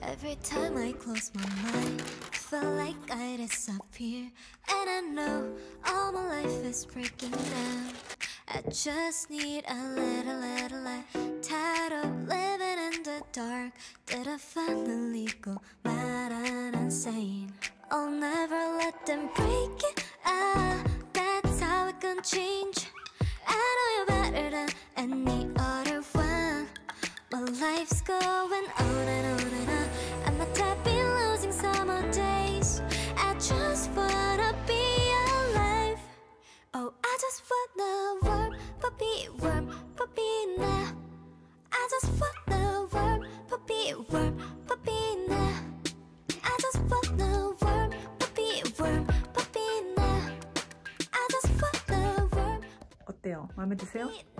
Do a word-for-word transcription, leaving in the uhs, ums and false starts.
Every time I close my mind, I feel like I disappear. And I know all my life is breaking down. I just need a little, little light. Tired of living in the dark. Did I finally go mad and insane? I'll never let them break it. Ah, that's how it can change. I know you better than any other one. My life's going on and on and on. I'm not happy losing summer days. I just wanna be alive. Oh, I just wanna worm, puppy, worm, puppy now. I just wanna worm, puppy, worm, puppy now. I just wanna worm, puppy, worm, puppy now. I just wanna worm. 어때요? 마음에 드세요?